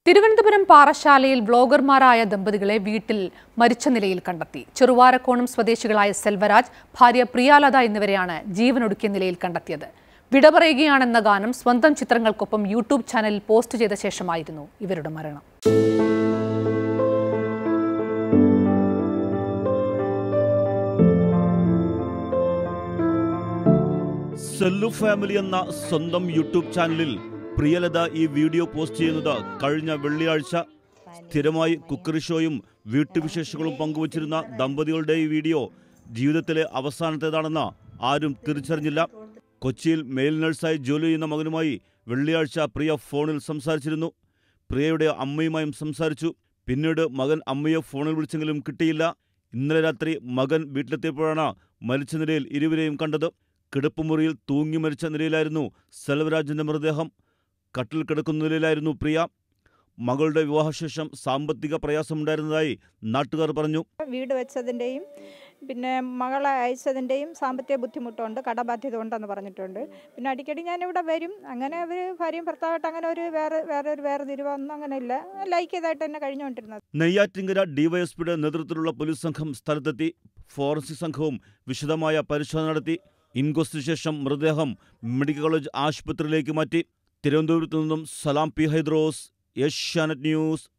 തിരുവനന്തപുരം പാറശാലയിൽ വ്ലോഗർമാരായ ദമ്പതികളെ വീട്ടിൽ മരിച്ച നിലയിൽ കണ്ടെത്തി. ചെറുവാരക്കോണം സ്വദേശികളായ സെൽവരാജ്, ഭാര്യ പ്രിയാലത എന്നിവരെയാണ് ജീവനൊടുക്കിയ നിലയിൽ കണ്ടെത്തിയത്. വിട പറയുകയാണെന്ന ഗാനം സ്വന്തം ചിത്രങ്ങൾക്കൊപ്പം യൂട്യൂബ് ചാനലിൽ പോസ്റ്റ് ചെയ്ത ശേഷമായിരുന്നു ഇവരുടെ മരണം. സെല്ലു ഫാമിലി എന്ന സ്വന്തം യൂട്യൂബ് ചാനലിൽ പ്രിയലത ഈ വീഡിയോ പോസ്റ്റ് ചെയ്യുന്നത് കഴിഞ്ഞ വെള്ളിയാഴ്ച. സ്ഥിരമായി കുക്കറി ഷോയും വീട്ടുവിശേഷങ്ങളും പങ്കുവച്ചിരുന്ന ദമ്പതികളുടെ ഈ വീഡിയോ ജീവിതത്തിലെ അവസാനത്തേതാണെന്ന് ആരും തിരിച്ചറിഞ്ഞില്ല. കൊച്ചിയിൽ മെയിൽ നഴ്സായി ജോലി ചെയ്യുന്ന മകനുമായി വെള്ളിയാഴ്ച പ്രിയ ഫോണിൽ സംസാരിച്ചിരുന്നു. പ്രിയയുടെ അമ്മയുമായും സംസാരിച്ചു. പിന്നീട് മകൻ അമ്മയെ ഫോണിൽ വിളിച്ചെങ്കിലും കിട്ടിയില്ല. ഇന്നലെ രാത്രി മകൻ വീട്ടിലെത്തിയപ്പോഴാണ് മരിച്ച നിലയിൽ ഇരുവരെയും കണ്ടത്. കിടപ്പുമുറിയിൽ തൂങ്ങി മരിച്ച നിലയിലായിരുന്നു സെൽവരാജിന്റെ മൃതദേഹം. കട്ടിൽ കിടക്കുന്ന നിലയിലായിരുന്നു പ്രിയ. മകളുടെ വിവാഹശേഷം സാമ്പത്തിക പ്രയാസമുണ്ടായിരുന്നതായി നാട്ടുകാർ പറഞ്ഞു. വീട് വെച്ചതിൻ്റെയും പിന്നെ മകളെ അയച്ചതിൻ്റെയും സാമ്പത്തിക ബുദ്ധിമുട്ടുണ്ട്, കടബാധ്യത ഉണ്ടെന്ന് പറഞ്ഞിട്ടുണ്ട്. പിന്നെ അടിക്കടി ഞാനിവിടെ വരും. അങ്ങനെ അവർ ഭാര്യയും ഭർത്താവായിട്ട് അങ്ങനെ ഒരു വേറെ തിരുവൊന്നും അങ്ങനെ ഇല്ല. ലൈക്കിയതായിട്ട് തന്നെ കഴിഞ്ഞുകൊണ്ടിരുന്നത്. നെയ്യാറ്റിങ്കര ഡിവൈഎസ്പിയുടെ നേതൃത്വത്തിലുള്ള പോലീസ് സംഘം സ്ഥലത്തെത്തി. ഫോറൻസിക് സംഘവും വിശദമായ പരിശോധന നടത്തി. ഇൻക്വസ്റ്റിന് ശേഷം മൃതദേഹം മെഡിക്കൽ കോളേജ് ആശുപത്രിയിലേക്ക് മാറ്റി. തിരുവനന്തപുരത്തു നിന്നും സലാം പി ഹൈദ്രോസ്, ഏഷ്യാനെറ്റ് ന്യൂസ്.